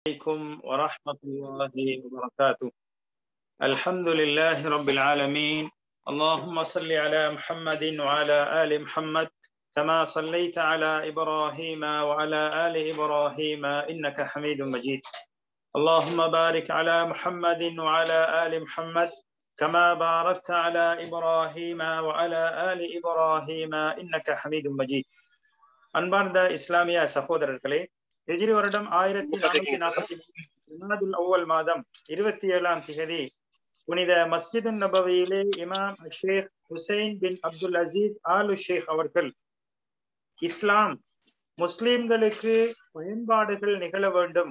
عليكم ورحمة الله وبركاته. الحمد لله رب العالمين. اللهم صل على محمد وعلى آل محمد كما صليت على إبراهيم وعلى آل إبراهيم إنك حميد مجيد. اللهم بارك على محمد وعلى آل محمد كما باركت على إبراهيم وعلى آل إبراهيم إنك حميد مجيد. அன்பார்ந்த இஸ்லாமிய சகோதரர்களே, ஹிஜ்ரி வருடம் 1440 அவ்வல் மாதம் 27ஆம் திகதி புனித மஸ்ஜிது நபவியிலே இமாம் ஷேக் ஹுசைன் பின் அப்துல் அசீஸ் ஆலு ஷேக் அவர்கள் இஸ்லாம் முஸ்லிம்களுக்கு பயன்பாடுகள் நிகழ வேண்டும்,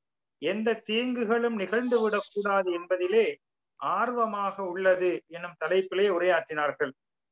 எந்த தீங்குகளும் நிகழ்ந்துவிடக் கூடாது என்பதிலே ஆர்வமாக உள்ளது எனும் தலைப்பிலே உரையாற்றினார்கள்.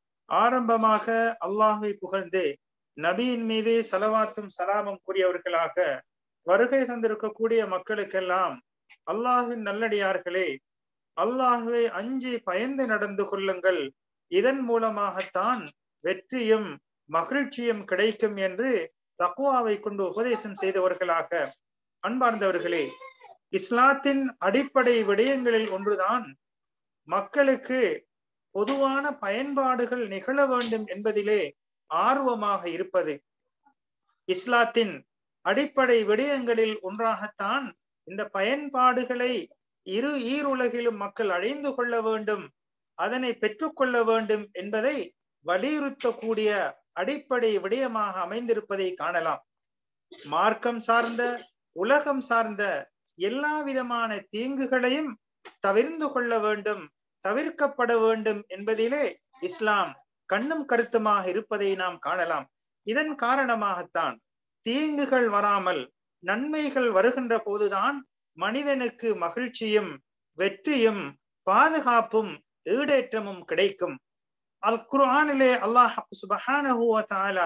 ஆரம்பமாக அல்லாஹ்வை புகழ்ந்து நபியின் மீது ஸலவாத்தும் சலாமும் கூறியவர்களாக வருகை தந்திருக்கக்கூடிய மக்களுக்கெல்லாம், அல்லாஹ்வின் நல்லடியார்களே, அல்லாஹ்வை அஞ்சி பயந்து நடந்து கொள்ளுங்கள், இதன் மூலமாகத்தான் வெற்றியும் மகிழ்ச்சியும் கிடைக்கும் என்று தக்வாவை கொண்டு உபதேசம் செய்தவர்களாக, அன்பார்ந்தவர்களே, இஸ்லாத்தின் அடிப்படை விடயங்களில் ஒன்றுதான் மக்களுக்கு பொதுவான பயன்பாடுகள் நிகழ வேண்டும் என்பதிலே ஆர்வமாக இருப்பது. இஸ்லாத்தின் அடிப்படை விடயங்களில் ஒன்றாகத்தான் இந்த பயன்பாடுகளை ஈருலகிலும் மக்கள் அடைந்து கொள்ள வேண்டும், அதனை பெற்றுக்கொள்ள வேண்டும் என்பதை வலியுறுத்தக்கூடிய அடிப்படை விடயமாக அமைந்திருப்பதை காணலாம். மார்க்கம் சார்ந்த, உலகம் சார்ந்த எல்லா விதமான தீங்குகளையும் தவிர்ந்து கொள்ள வேண்டும், தவிர்க்கப்பட வேண்டும் என்பதிலே இஸ்லாம் கண்ணும் கருத்துமாக இருப்பதை நாம் காணலாம். இதன் காரணமாகத்தான் தீங்குகள் வராமல் நன்மைகள் வருகின்ற போதுதான் மனிதனுக்கு மகிழ்ச்சியும் வெற்றியும் பாதுகாப்பும் ஈடேற்றமும் கிடைக்கும். அல் குர்ஆனிலே அல்லாஹ் சுப்ஹானஹு வ தஆலா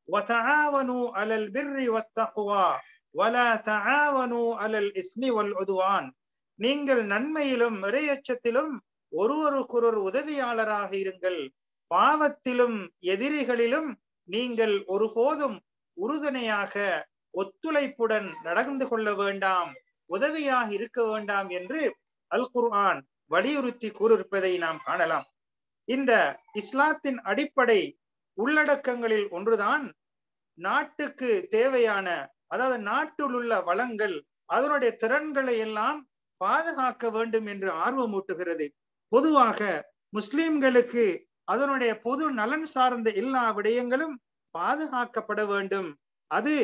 வதஆவனு அலல் பிர்ரி வத்தக்வா வலா தஆவனு அலல் இஸ்மி வல் உதுவான், நீங்கள் நன்மையிலும் இறையச்சத்திலும் ஒருவருக்கொருவர் உதவியாளராக இருங்கள், பாவத்திலும் எதிரிகளிலும் நீங்கள் ஒருபோதும் உறுதுணையாக ஒத்துழைப்புடன் நடந்து கொள்ள வேண்டாம், உதவியாக இருக்க வேண்டாம் என்று அல் குர்ஆன் வலியுறுத்தி கூறியிருப்பதை நாம் காணலாம். இந்த இஸ்லாத்தின் அடிப்படை உள்ளடக்கங்களில் ஒன்றுதான் நாட்டுக்கு தேவையான, அதாவது நாட்டில் உள்ள வளங்கள், அதனுடைய திறன்களை எல்லாம் பாதுகாக்க வேண்டும் என்று ஆர்வமூட்டுகிறது. பொதுவாக முஸ்லிம்களுக்கு அதனுடைய பொது நலன் சார்ந்த எல்லா விடயங்களும் பாதுகாக்கப்பட வேண்டும், அது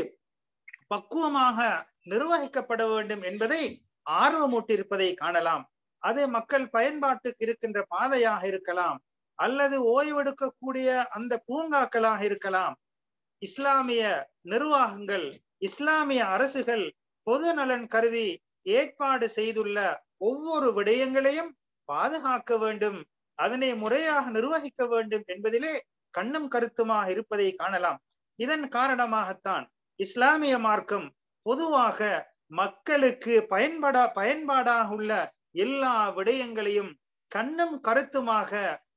பக்குவமாக நிர்வகிக்கப்பட வேண்டும் என்பதை ஆர்வமூட்டியிருப்பதை காணலாம். அது மக்கள் பயன்பாட்டுக்கு இருக்கின்ற பாதையாக இருக்கலாம், அல்லது ஓய்வெடுக்கக்கூடிய அந்த பூங்காக்களாக இருக்கலாம். இஸ்லாமிய நிர்வாகங்கள், இஸ்லாமிய அரசுகள் பொது நலன் கருதி ஏற்பாடு செய்துள்ள ஒவ்வொரு விடயங்களையும் பாதுகாக்க வேண்டும், அதனை முறையாக நிர்வகிக்க வேண்டும் என்பதிலே கண்ணும் கருத்துமாக இருப்பதை காணலாம். இதன் காரணமாகத்தான் இஸ்லாமிய மார்க்கம் பொதுவாக மக்களுக்கு பயன்பாடாக உள்ள எல்லா விடயங்களையும் கண்ணும் கருத்துமாக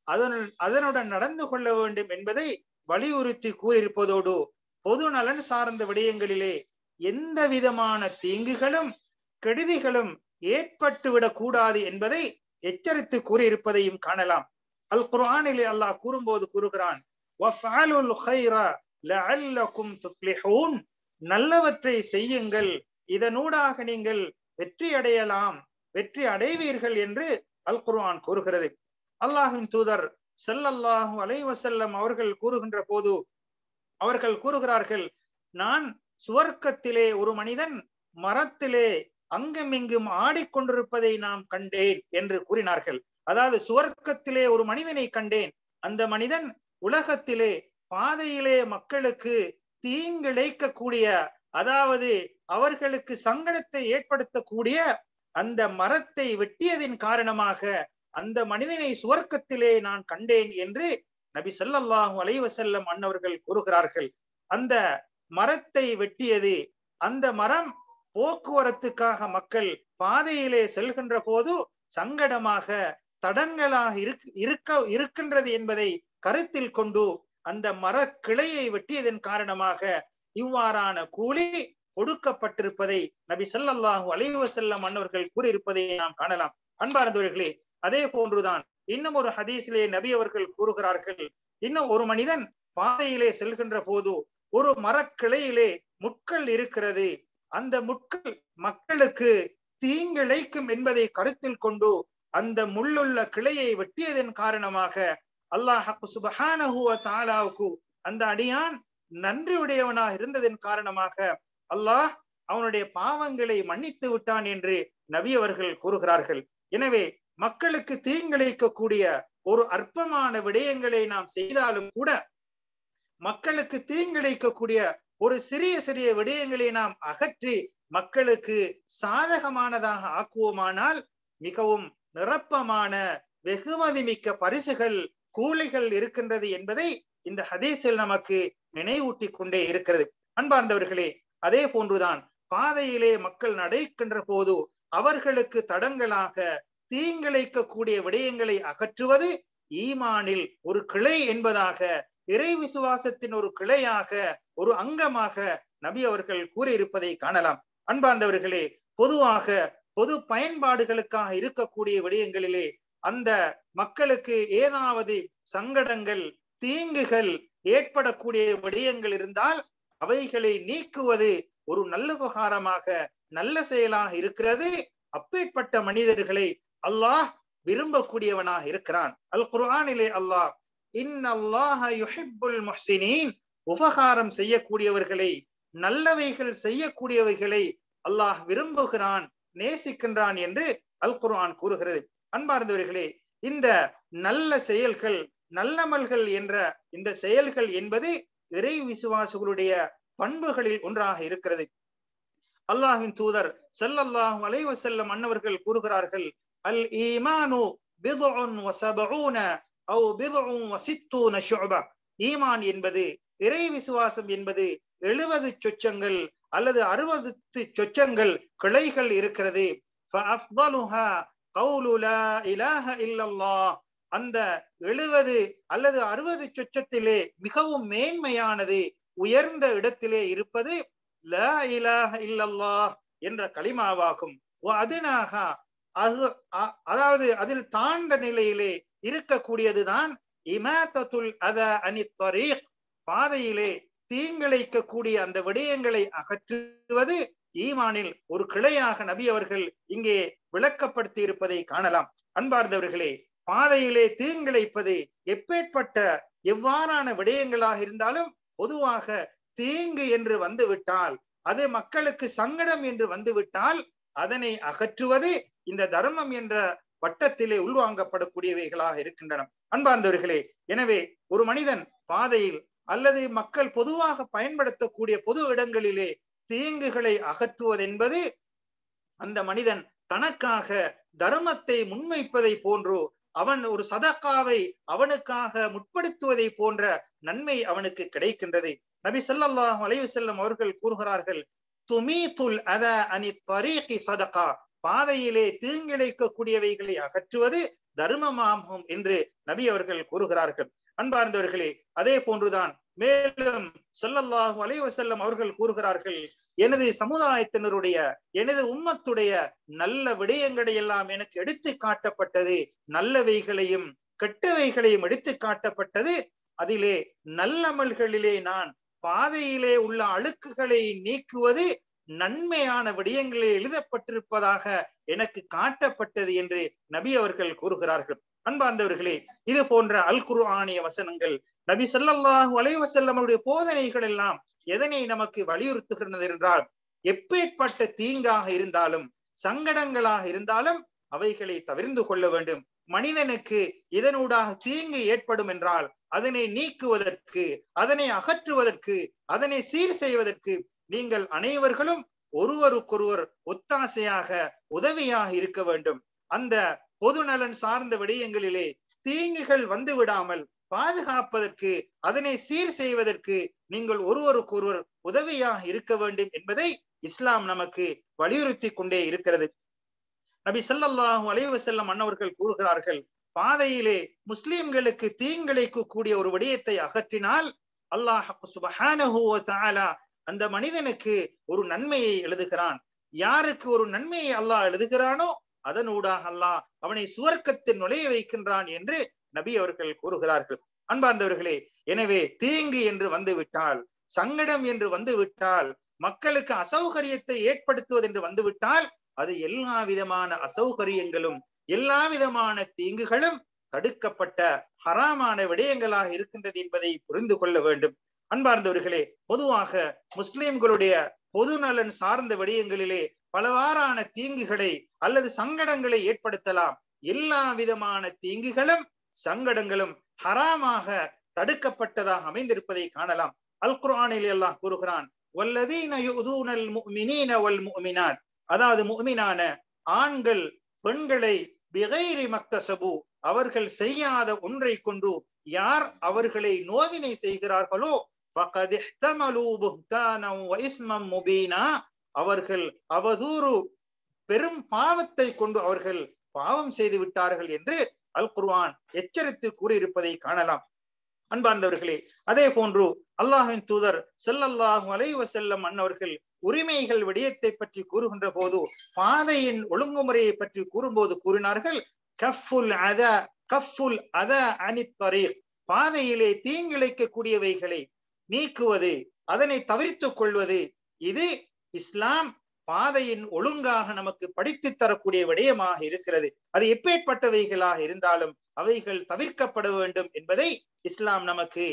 அதனுடன் நடந்து கொள்ள வேண்டும் என்பதை வலியுறுத்தி கூறியிருப்பதோடு, பொது நலன் சார்ந்த விடயங்களிலே எந்த விதமான தீங்குகளும் கெடுதிகளும் ஏற்பட்டுவிடக் கூடாது என்பதை எச்சரித்து கூறியிருப்பதையும் காணலாம். அல் குர்ஆனிலே அல்லாஹ் கூறும்போது கூறுகிறான், வஃஅலுல் கைர லஅல்லகும் துஃப்லிஹூன், நல்லவற்றை செய்யுங்கள், இதனூடாக நீங்கள் வெற்றி அடையலாம், வெற்றி அடைவீர்கள் என்று அல் குர்ஆன் கூறுகிறது. அல்லாஹ்வின் தூதர் ஸல்லல்லாஹு அலைஹி வஸல்லம் அவர்கள் கூறுகின்ற போது அவர்கள் கூறுகிறார்கள், நான் சுவர்க்கத்திலே ஒரு மனிதன் மரத்திலே அங்குமிங்கும் ஆடிக்கொண்டிருப்பதை நாம் கண்டேன் என்று கூறினார்கள். அதாவது சுவர்க்கத்திலே ஒரு மனிதனை கண்டேன், அந்த மனிதன் உலகத்திலே பாதையிலே மக்களுக்கு தீங்கிழைக்கக்கூடிய, அதாவது அவர்களுக்கு சங்கடத்தை ஏற்படுத்தக்கூடிய அந்த மரத்தை வெட்டியதின் காரணமாக அந்த மனிதனை சுவர்க்கத்திலே நான் கண்டேன் என்று நபி ஸல்லல்லாஹு அலைஹி வஸல்லம் அன்னவர்கள் கூறுகிறார்கள். அந்த மரத்தை வெட்டியது, அந்த மரம் போக்குவரத்துக்காக மக்கள் பாதையிலே செல்கின்ற போது சங்கடமாக தடங்களாக இருக்கின்றது என்பதை கருத்தில் கொண்டு அந்த மர கிளையை வெட்டியதன் காரணமாக இவ்வாறான கூலி கொடுக்கப்பட்டிருப்பதை நபி ஸல்லல்லாஹு அலைஹி வஸல்லம் அன்னவர்கள் கூறியிருப்பதை நாம் காணலாம். அன்பார்ந்தவர்களே, அதே போன்றுதான் இன்னும் ஒரு ஹதீஸிலே நபி அவர்கள் கூறுகிறார்கள், இன்னும் ஒரு மனிதன் பாதையிலே செல்கின்ற போது ஒரு மரக்கிளையிலே முட்கள் இருக்கிறது, அந்த முட்கள் மக்களுக்கு தீங்கிழைக்கும் என்பதை கருத்தில் கொண்டு அந்த முள்ளுள்ள கிளையை வெட்டியதன் காரணமாக அல்லாஹ் சுப்ஹானஹு வ தஆலாவுக்கு அந்த அடியான் நன்றியுடையவனாக இருந்ததன் காரணமாக அல்லாஹ் அவனுடைய பாவங்களை மன்னித்து விட்டான் என்று நபி அவர்கள் கூறுகிறார்கள். எனவே மக்களுக்கு தீங்கிழைக்கக்கூடிய ஒரு அற்பமான விடயங்களை நாம் செய்தாலும் கூட, மக்களுக்கு தீங்கிழைக்கக்கூடிய ஒரு சிறிய சிறிய விடயங்களை நாம் அகற்றி மக்களுக்கு சாதகமானதாக ஆக்குவோமானால் மிகவும் நிரப்பமான வெகுமதி மிக்க பரிசுகள் கூலிகள் இருக்கின்றது என்பதை இந்த ஹதீஸில் நமக்கு நினைவூட்டி கொண்டே இருக்கிறது. அன்பார்ந்தவர்களே, அதே போன்றுதான் பாதையிலே மக்கள் நடக்கின்ற போது அவர்களுக்கு தடங்களாக தீங்கிழைக்கக்கூடிய விடயங்களை அகற்றுவது ஈமானில் ஒரு கிளை என்பதாக, இறை விசுவாசத்தின் ஒரு கிளையாக, ஒரு அங்கமாக நபி அவர்கள் கூறியிருப்பதை காணலாம். அன்பார்ந்தவர்களே, பொதுவாக பொது பயன்பாடுகளுக்காக இருக்கக்கூடிய விடயங்களிலே அந்த மக்களுக்கு ஏதாவது சங்கடங்கள் தீங்குகள் ஏற்படக்கூடிய விடயங்கள் இருந்தால் அவைகளை நீக்குவது ஒரு நல்ல உபகாரமாக நல்ல செயலாக இருக்கிறது. அப்பேற்பட்ட மனிதர்களை அல்லாஹ் விரும்பக்கூடியவனாக இருக்கிறான். அல் குர்ஆனிலே அல்லாஹ் இன்னல்லாஹ யுஹிப்புல் முஹ்சினீன், உபகாரம் செய்யக்கூடியவர்களை, நல்லவைகள் செய்யக்கூடியவைகளை அல்லாஹ் விரும்புகிறான், நேசிக்கின்றான் என்று அல் குர்ஆன் கூறுகிறது. அன்பார்ந்தவர்களே, இந்த நல்ல செயல்கள், நல்லமல்கள் என்ற இந்த செயல்கள் என்பது இறை விசுவாசிகளுடைய பண்புகளில் ஒன்றாக இருக்கிறது. அல்லாஹ்வின் தூதர் ஸல்லல்லாஹு அலைஹி வஸல்லம் அன்னவர்கள் கூறுகிறார்கள், அல் ஈமானு பிதுஉன் வ ஸபஊன அவ் பிதுஉன் வ சித்தூன ஷுஅபா, ஈமான் என்பது, இறை விசுவாசம் என்பது 70 சொச்சங்கள் அல்லது 60 சொச்சங்கள் கிளைகள் இருக்கிறது. ஃபஅஃதலுஹா கௌலு லா இலாஹ இல்லல்லாஹ், அந்த 70 அல்லது 60 சொச்சத்திலே மிகவும் மேன்மையானது, உயர்ந்த இடத்திலே இருப்பது லா இலாஹ இல்லல்லாஹ் என்ற கலிமாவாகும். அதுனாக அதாவது அதில் தாழ்ந்த நிலையிலே இருக்கக்கூடியதுதான் இமாதத்துல் அதா அனித் தரீக், பாதையிலே தீங்கிழைக்கக்கூடிய அந்த விடயங்களை அகற்றுவது ஈமானில் ஒரு கிளையாக நபி அவர்கள் இங்கே விளக்கப்படுத்தி இருப்பதை காணலாம். அன்பார்ந்தவர்களே, பாதையிலே தீங்கிழைப்பது எப்பேற்பட்ட எவ்வாறான விடயங்களாக இருந்தாலும் பொதுவாக தீங்கு என்று வந்துவிட்டால், அது மக்களுக்கு சங்கடம் என்று வந்துவிட்டால் அதனை அகற்றுவது இந்த தர்மம் என்ற வட்டத்திலே உள்வாங்கப்படக்கூடியவைகளாக இருக்கின்றன. அன்பார்ந்தவர்களே, எனவே ஒரு மனிதன் பாதையில் அல்லது மக்கள் பொதுவாக பயன்படுத்தக்கூடிய பொது இடங்களிலே தீங்குகளை அகற்றுவதென்பது அந்த மனிதன் தனக்காக தர்மத்தை முன்வைப்பதை போன்று, அவன் ஒரு சதகாவை அவனுக்காக முற்படுத்துவதை போன்ற நன்மை அவனுக்கு கிடைக்கின்றது. நபி ஸல்லல்லாஹு அலைஹி வஸல்லம் அவர்கள் கூறுகிறார்கள், துமீதுல் அதா அனித் தரீகி சதகா, பாதையிலே தீங்கிழைக்கக்கூடியவைகளை அகற்றுவது தர்மமாகும் என்று நபி அவர்கள் கூறுகிறார்கள். அன்பார்ந்தவர்களே, அதே போன்றுதான் மேலும் ஸல்லல்லாஹு அலைஹி வஸல்லம் அவர்கள் கூறுகிறார்கள், எனது சமுதாயத்தினருடைய, எனது உம்மத்துடைய நல்ல விடயங்களை எல்லாம் எனக்கு எடுத்து காட்டப்பட்டது, நல்லவைகளையும் கெட்டவைகளையும் எடுத்து காட்டப்பட்டது. அதிலே நல்லமல்களிலே நான் பாதையிலே உள்ள அழுக்குகளை நீக்குவது நன்மையான விடயங்களே எழுதப்பட்டிருப்பதாக எனக்கு காட்டப்பட்டது என்று நபி அவர்கள் கூறுகிறார்கள். அன்பார்ந்தவர்களே, இது போன்ற அல் குர்ஆனிய வசனங்கள், நபி ஸல்லல்லாஹு அலைஹி வஸல்லம் அவருடைய போதனைகள் எல்லாம் எதனை நமக்கு வலியுறுத்துகிறது என்றால், எப்பேற்பட்ட தீங்காக இருந்தாலும் சங்கடங்களாக இருந்தாலும் அவைகளை தவிர்த்து கொள்ள வேண்டும். மனிதனுக்கு இதனூடாக தீங்கு ஏற்படும் என்றால் அதனை நீக்குவதற்கு, அதனை அகற்றுவதற்கு, அதனை சீர் செய்வதற்கு நீங்கள் அனைவர்களும் ஒருவருக்கொருவர் ஒத்தாசையாக உதவியாக இருக்க வேண்டும். அந்த பொது நலன் சார்ந்த விடயங்களிலே தீங்குகள் வந்து விடாமல் பாதுகாப்பதற்கு, அதனை சீர் செய்வதற்கு நீங்கள் ஒருவருக்கொருவர் உதவியாக இருக்க வேண்டும் என்பதை இஸ்லாம் நமக்கு வலியுறுத்தி கொண்டே இருக்கிறது. நபி ஸல்லல்லாஹு அலைஹி வஸல்லம் அன்னவர்கள் கூறுகிறார்கள், பாதையிலே முஸ்லிம்களுக்கு தீங்கிழைக்கக்கூடிய ஒரு விடயத்தை அகற்றினால் அல்லாஹ் சுப்ஹானஹு வ தஆலா அந்த மனிதனுக்கு ஒரு நன்மையை எழுதுகிறான். யாருக்கு ஒரு நன்மையை அல்லாஹ் எழுதுகிறானோ அதனூடாக அல்லாஹ் அவனை சுவர்க்கத்தில் நுழைய வைக்கின்றான் என்று நபி அவர்கள் கூறுகிறார்கள். அன்பார்ந்தவர்களே, எனவே தீங்கு என்று வந்துவிட்டால், சங்கடம் என்று வந்துவிட்டால், மக்களுக்கு அசௌகரியத்தை ஏற்படுத்துவது என்று வந்துவிட்டால், அது எல்லா விதமான அசௌகரியங்களும் எல்லா விதமான தீங்குகளும் தடுக்கப்பட்ட ஹராமான விடயங்களாக இருக்கின்றது என்பதை புரிந்து கொள்ள வேண்டும். அன்பார்ந்தவர்களே, பொதுவாக முஸ்லிம்களுடைய பொது நலன் சார்ந்த விடயங்களிலே பலவாறான தீங்குகளை அல்லது சங்கடங்களை ஏற்படுத்தலாம். எல்லா விதமான தீங்குகளும் சங்கடங்களும் ஹராமாக தடுக்கப்பட்டதாக அமைந்திருப்பதை காணலாம். அல் குர்ஆனில் அல்லாஹ் கூறுகிறான், வல்லதீன யுதூனல் முஃமினீன வல் முஃமினாத், அதாவது முஃமினான ஆண்கள் பெண்களை பிகைரி மக்தஸபு, அவர்கள் செய்யாத ஒன்றை கொண்டு யார் அவர்களை நோவினை செய்கிறார்களோ, ஃபகத் இஹ்தமலூ புஹ்தானன் வ இஸ்மன் முபீனா, அவர்கள் அவதூறு பெரும் பாவத்தை கொண்டு அவர்கள் பாவம் செய்து விட்டார்கள் என்று அல் குர்ஆன் எச்சரித்து கூறியிருப்பதை காணலாம். அன்பார்ந்தவர்களே, அதே போன்று அல்லாஹ்வின் தூதர் ஸல்லல்லாஹு அலைஹி வஸல்லம் அன்னவர்கள் உரிமைகள் விடயத்தை பற்றி கூறுகின்ற போது பாதையின் ஒழுங்குமுறையை பற்றி கூறும்போது கூறினார்கள், கஃபுல் அதா அனித் தரீக், பாதையிலே தீங்கிழைக்கக்கூடியவைகளை நீக்குவது, அதனை தவிர்த்துக் கொள்வது, இது இஸ்லாம் பாதையின் ஒழுங்காக நமக்கு படித்து தரக்கூடிய விடயமாக இருக்கிறது. அது எப்பேற்பட்டவைகளாக இருந்தாலும் அவைகள் தவிர்க்கப்பட வேண்டும் என்பதை இஸ்லாம் நமக்கு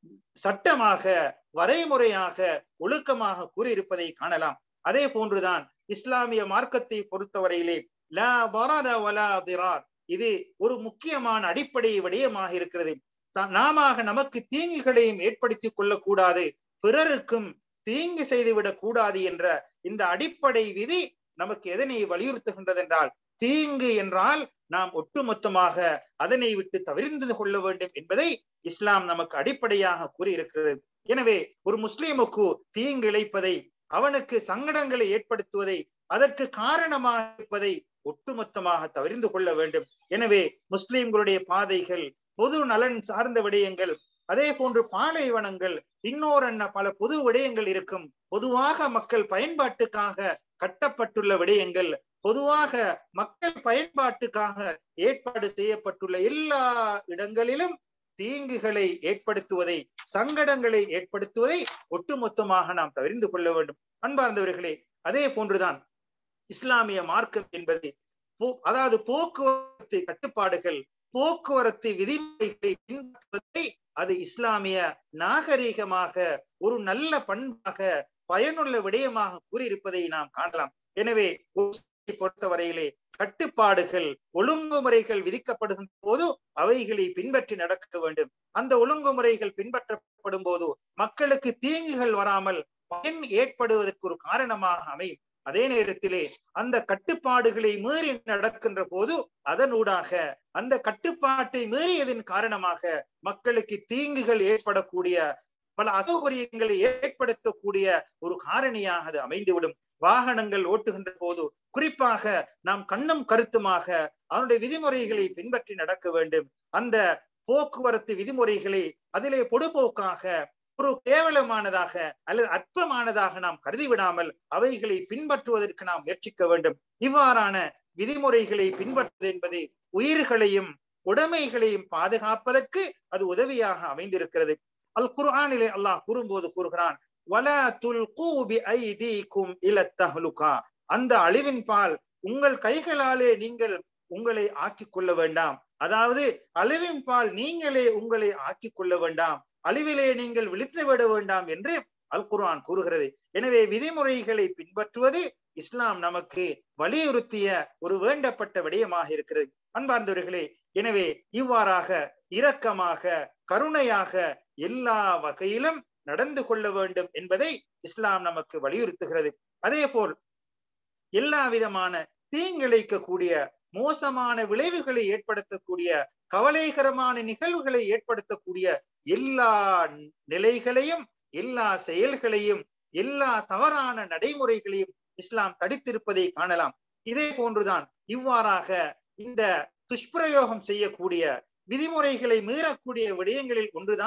சட்டமாக, வரைமுறையாக, ஒழுக்கமாக கூறியிருப்பதை காணலாம். அதே போன்றுதான் இஸ்லாமிய மார்க்கத்தை பொறுத்தவரையிலே லா தரர வலா திரார், இது ஒரு முக்கியமான அடிப்படை விடயமாக இருக்கிறது. நாம நமக்கு தீங்குகளையும் ஏற்படுத்திக் கொள்ளக்கூடாது, பிறருக்கும் தீங்கு செய்துவிடக் கூடாது என்ற இந்த அடிப்படை விதி நமக்கு எதனை வலியுறுத்துகின்றது என்றால், தீங்கு என்றால் நாம் ஒட்டுமொத்தமாக அதனை விட்டு தவிர்த்து கொள்ள வேண்டும் என்பதை இஸ்லாம் நமக்கு அடிப்படையாக கூறியிருக்கிறது. எனவே ஒரு முஸ்லிமுக்கு தீங்கு இழைப்பதை, அவனுக்கு சங்கடங்களை ஏற்படுத்துவதை, அதற்கு காரணமாக இருப்பதை ஒட்டுமொத்தமாக தவிர்த்து கொள்ள வேண்டும். எனவே முஸ்லிம்களுடைய பாதைகள், பொது நலன் சார்ந்த விடயங்கள், அதே போன்று பாலைவனங்கள், இன்னொரு பல பொது விடயங்கள் இருக்கும். பொதுவாக மக்கள் பயன்பாட்டுக்காக கட்டப்பட்டுள்ள விடயங்கள், பொதுவாக மக்கள் பயன்பாட்டுக்காக ஏற்பாடு செய்யப்பட்டுள்ள எல்லா இடங்களிலும் தீங்குகளை ஏற்படுத்துவதை, சங்கடங்களை ஏற்படுத்துவதை ஒட்டுமொத்தமாக நாம் தவிர்த்து கொள்ள வேண்டும். அன்பார்ந்தவர்களே, அதே போன்றுதான் இஸ்லாமிய மார்க்கம் என்பது, அதாவது போக்குவரத்து கட்டுப்பாடுகள், போக்குவரத்து விதிமுறைகளை பின்பற்றுவதை அது இஸ்லாமிய நாகரீகமாக, ஒரு நல்ல பண்பாக, பயனுள்ள விடயமாக கூறியிருப்பதை நாம் காணலாம். எனவே பொறுத்தவரையிலே கட்டுப்பாடுகள், ஒழுங்குமுறைகள் விதிக்கப்படுகின்ற போது அவைகளை பின்பற்றி நடக்க வேண்டும். அந்த ஒழுங்குமுறைகள் பின்பற்றப்படும் போது மக்களுக்கு தீங்குகள் வராமல் பயன் ஏற்படுவதற்கு ஒரு காரணமாக அமையும். அதே நேரத்திலே அந்த கட்டுப்பாடுகளை மீறி நடக்கின்ற போது அதனூடாக, அந்த கட்டுப்பாட்டை மீறியதன் காரணமாக மக்களுக்கு தீங்குகள் ஏற்படக்கூடிய, பல அசௌகரியங்களை ஏற்படுத்தக்கூடிய ஒரு காரணியாக அது அமைந்துவிடும். வாகனங்கள் ஓட்டுகின்ற போது குறிப்பாக நாம் கண்ணும் கருத்துமாக அதனுடைய விதிமுறைகளை பின்பற்றி நடக்க வேண்டும். அந்த போக்குவரத்து விதிமுறைகளை அதிலே பொடுபோக்காக, ஒரு கேவலமானதாக அல்லது அற்பமானதாக நாம் கருதிவிடாமல் அவைகளை பின்பற்றுவதற்கு நாம் முயற்சிக்க வேண்டும். இவ்வாறான விதிமுறைகளை பின்பற்றுவது என்பது உயிர்களையும் உடைமைகளையும் பாதுகாப்பதற்கு அது உதவியாக அமைந்திருக்கிறது. அல் குர்ஆனிலே அல்லாஹ் கூறும்போது கூறுகிறான், வலா துல்கூ பிஐதீகும் இலத் தஹ்லுகா, அந்த அழிவின் பால் உங்கள் கைகளாலே நீங்கள் உங்களை ஆக்கிக் கொள்ள வேண்டாம். அதாவது அழிவின் பால் நீங்களே உங்களை ஆக்கிக் கொள்ள வேண்டாம், அழிவிலே நீங்கள் விழித்து விட வேண்டாம் என்று அல் குர்ஆன் கூறுகிறது. எனவே விதிமுறைகளை பின்பற்றுவது இஸ்லாம் நமக்கு வலியுறுத்திய ஒரு வேண்டப்பட்ட விடயமாக இருக்கிறது. அன்பார்ந்தவர்களே, எனவே இவ்வாறாக இரக்கமாக, கருணையாக எல்லா வகையிலும் நடந்து கொள்ள வேண்டும் என்பதை இஸ்லாம் நமக்கு வலியுறுத்துகிறது. அதே போல் எல்லா விதமான தீங்கிழைக்கக்கூடிய, மோசமான விளைவுகளை ஏற்படுத்தக்கூடிய, கவலைகரமான நிகழ்வுகளை ஏற்படுத்தக்கூடிய எல்லா நிலைகளையும், எல்லா செயல்களையும், எல்லா தவறான நடைமுறைகளையும் இஸ்லாம் தடுத்திருப்பதை காணலாம். இதே போன்றுதான் இவ்வாறாக இந்த துஷ்பிரயோகம் செய்யக்கூடிய, விதிமுறைகளை மீறக்கூடிய விடயங்களில் ஒன்றுதான்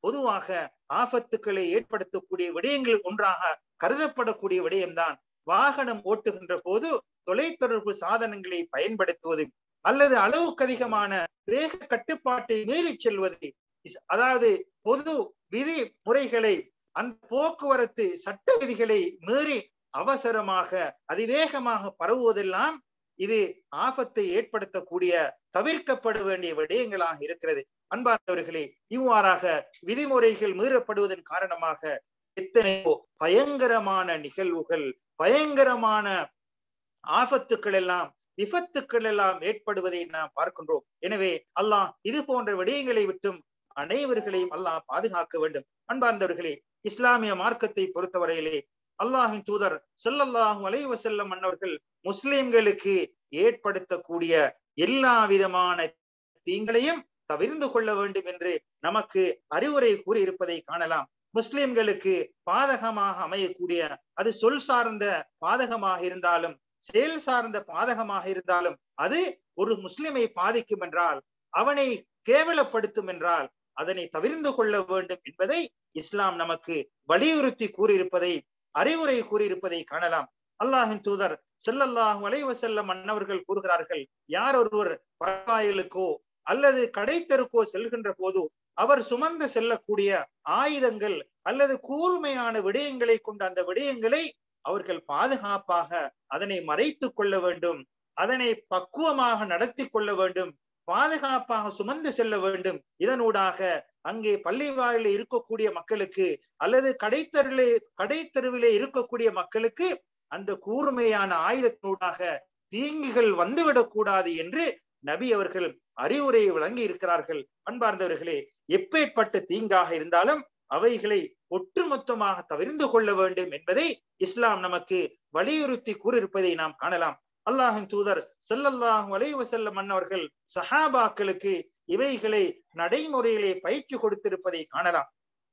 பொதுவாக ஆபத்துக்களை ஏற்படுத்தக்கூடிய விடயங்கள் ஒன்றாக கருதப்படக்கூடிய விடயம்தான் வாகனம் ஓட்டுகின்ற போது தொலைத்தொடர்பு சாதனங்களை பயன்படுத்துவது அல்லது அளவுக்கு அதிகமான வேக கட்டுப்பாட்டை மீறி செல்வது. அதாவது பொது விதி முறைகளை, அந்த போக்குவரத்து சட்ட விதிகளை மீறி அவசரமாக அதிவேகமாக பரவுவதெல்லாம் இது ஆபத்தை ஏற்படுத்தக்கூடிய தவிர்க்கப்பட வேண்டிய விடயங்களாக இருக்கிறது. அன்பார்ந்தவர்களே, இவ்வாறாக விதிமுறைகள் மீறப்படுவதன் காரணமாக எத்தனையோ பயங்கரமான நிகழ்வுகள், பயங்கரமான ஆபத்துக்கள் எல்லாம், விபத்துக்கள் எல்லாம் ஏற்படுவதை நாம் பார்க்கின்றோம். எனவே அல்லாஹ் இது போன்ற விடயங்களை விட்டும் அனைவர்களையும் அல்லாஹ் பாதுகாக்க வேண்டும். அன்பார்ந்தவர்களே, இஸ்லாமிய மார்க்கத்தை பொறுத்தவரையிலே அல்லாஹின் தூதர் ஸல்லல்லாஹு அலைஹி வஸல்லம் அன்னவர்கள் முஸ்லிம்களுக்கு ஏற்படுத்தக்கூடிய எல்லா விதமான தீங்களையும் தவிர்ந்து கொள்ள வேண்டும் என்று நமக்கு அறிவுரை கூறியிருப்பதை காணலாம். முஸ்லிம்களுக்கு பாதகமாக அமையக்கூடிய, அது சொல் சார்ந்த பாதகமாக இருந்தாலும் செயல் சார்ந்த பாதகமாக இருந்தாலும், அது ஒரு முஸ்லிமை பாதிக்கும் என்றால், அவனை கேவலப்படுத்தும் என்றால் அதனை தவிர்ந்து கொள்ள வேண்டும் என்பதை இஸ்லாம் நமக்கு வலியுறுத்தி கூறியிருப்பதை, அறிவுரை கூறியிருப்பதை காணலாம். அல்லாஹின் தூதர் ஸல்லல்லாஹு அலைஹி வஸல்லம் அன்னவர்கள் கூறுகிறார்கள், யார் ஒருவர் பள்ளிவாயிலுக்கோ அல்லது கடைத்தெருக்கோ செல்கின்ற போது அவர் சுமந்து செல்லக்கூடிய ஆயுதங்கள் அல்லது கூர்மையான விடயங்களை கொண்ட அந்த விடயங்களை அவர்கள் பாதுகாப்பாக அதனை மறைத்து கொள்ள வேண்டும், அதனை பக்குவமாக நடத்தி கொள்ள வேண்டும், பாதுகாப்பாக சுமந்து செல்ல வேண்டும். இதனூடாக அங்கே பள்ளி வாயில இருக்கக்கூடிய மக்களுக்கு அல்லது கடைத்தெருவிலே இருக்கக்கூடிய மக்களுக்கு அந்த கூர்மையான ஆயுதத்தினூடாக தீங்குகள் வந்துவிடக் கூடாது என்று நபி அவர்கள் அறிவுரையை வழங்கி இருக்கிறார்கள். அன்பார்ந்தவர்களே, எப்பேற்பட்ட தீங்காக இருந்தாலும் அவைகளை ஒட்டுமொத்தமாக தவிர்ந்து கொள்ள வேண்டும் என்பதை இஸ்லாம் நமக்கு வலியுறுத்தி கூறியிருப்பதை நாம் காணலாம். அல்லாஹின் தூதர் ஸல்லல்லாஹு அலைஹி வஸல்லம் அன்னவர்கள் சஹாபாக்களுக்கு இவைகளை நடைமுறையிலே பயிற்சி கொடுத்திருப்பதை காணலாம்.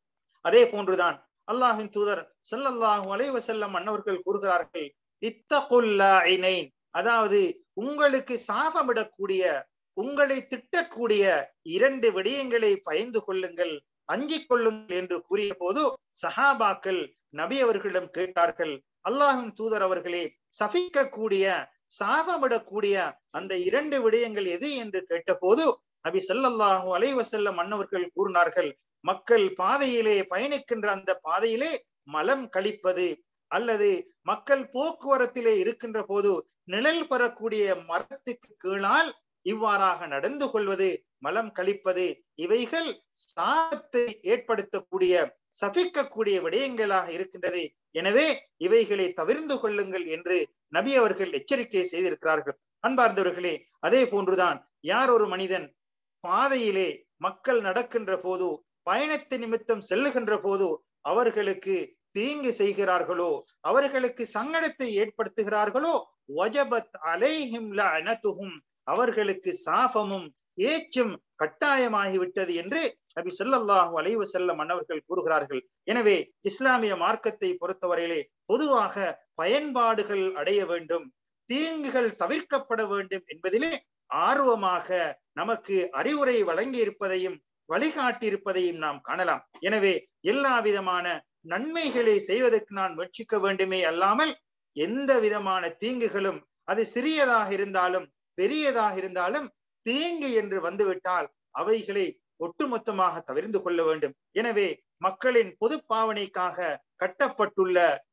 அதே போன்றுதான் அல்லாஹின் தூதர் ஸல்லல்லாஹு அலைஹி வஸல்லம் அன்னவர்கள் கூறுகிறார்கள், இத்தகுல் லாயினைன், அதாவது உங்களுக்கு சாபமிடக்கூடிய, உங்களை திட்டக்கூடிய இரண்டு விடயங்களை பயந்து கொள்ளுங்கள், அஞ்சிக் கொள்ளுங்கள் என்று கூறிய போது சஹாபாக்கள் நபி அவர்களிடம் கேட்டார்கள், அல்லாஹின் தூதர் அவர்களே, சபிக்கக்கூடிய, சாபமிடக்கூடிய அந்த இரண்டு விடயங்கள் எது என்று கேட்டபோது நபி ஸல்லல்லாஹு அலைஹி வஸல்லம் அன்னவர்கள் கூறினார்கள், மக்கள் பாதையிலே பயணிக்கின்ற அந்த பாதையிலே மலம் கழிப்பது, அல்லது மக்கள் போக்குவரத்திலே இருக்கின்ற போது நிழல் பெறக்கூடிய மரத்துக்கு கீழால் இவ்வாறாக நடந்து கொள்வது, மலம் கழிப்பது, இவைகள் சாபத்தை ஏற்படுத்தக்கூடிய, சபிக்கக்கூடிய விடயங்களாக இருக்கின்றது. எனவே இவைகளை தவிர்ந்து கொள்ளுங்கள் என்று நபி அவர்கள் எச்சரிக்கை செய்திருக்கிறார்கள். அன்பார்ந்தவர்களே, அதே போன்றுதான் யார் ஒரு மனிதன் பாதையிலே மக்கள் நடக்கின்ற போது, பயணத்தை நிமித்தம் செல்லுகின்ற போது அவர்களுக்கு தீங்கு செய்கிறார்களோ, அவர்களுக்கு சங்கடத்தை ஏற்படுத்துகிறார்களோ, வஜபத் அலைஹிம் லஅனதுஹும், அவர்களுக்கு சாபமும் ஏச்சும் கட்டாயமாகிவிட்டது என்று நபி ஸல்லல்லாஹு அலைஹி வஸல்லம் அன்னவர்கள் கூறுகிறார்கள். எனவே இஸ்லாமிய மார்க்கத்தை பொறுத்தவரையிலே பொதுவாக பயன்பாடுகள் அடைய வேண்டும், தீங்குகள் தவிர்க்கப்பட வேண்டும் என்பதிலே ஆர்வமாக நமக்கு அறிவுரை வழங்கி இருப்பதையும் வழிகாட்டி இருப்பதையும் நாம் காணலாம். எனவே எல்லா விதமான நன்மைகளை செய்வதற்கு நான் முயற்சிக்க வேண்டுமே அல்லாமல் எந்த விதமான தீங்குகளும், அது சிறியதாக இருந்தாலும் பெரியதாக இருந்தாலும், தீங்கு என்று வந்துவிட்டால் அவைகளை ஒட்டுமொத்தமாக தவிர்த்து கொள்ள வேண்டும். எனவே மக்களின் பொது பாவனைக்காக கட்டப்பட்டுள்ள,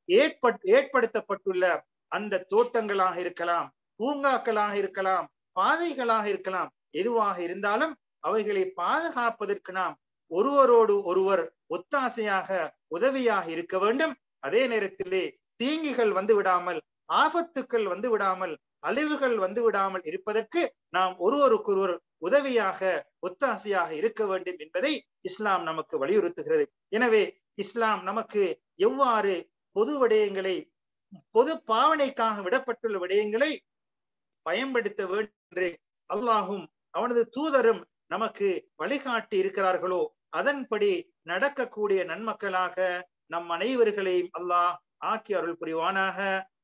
ஏற்படுத்தப்பட்டுள்ள அந்த தோட்டங்களாக இருக்கலாம், பூங்காக்களாக இருக்கலாம், பாதைகளாக இருக்கலாம், எதுவாக இருந்தாலும் அவைகளை பாதுகாப்பதற்கு நாம் ஒருவரோடு ஒருவர் ஒத்தாசையாக, உதவியாக இருக்க வேண்டும். அதே நேரத்திலே தீங்குகள் வந்து விடாமல், ஆபத்துக்கள் வந்து விடாமல், அழிவுகள் வந்து விடாமல் இருப்பதற்கு நாம் ஒருவருக்கொருவர் உதவியாக, ஒத்தாசையாக இருக்க வேண்டும் என்பதை இஸ்லாம் நமக்கு வலியுறுத்துகிறது. எனவே இஸ்லாம் நமக்கு எவ்வாறு பொது விடயங்களை, பொது பாவனைக்காக விடப்பட்டுள்ள விடயங்களை பயன்படுத்த வேண்டும் என்று அல்லாஹும் அவனது தூதரும் நமக்கு வழிகாட்டி இருக்கிறார்களோ அதன்படி நடக்கக்கூடிய நன்மக்களாக நம் அனைவர்களையும் அல்லாஹ் ஆக்கி அருள் புரிவானாக.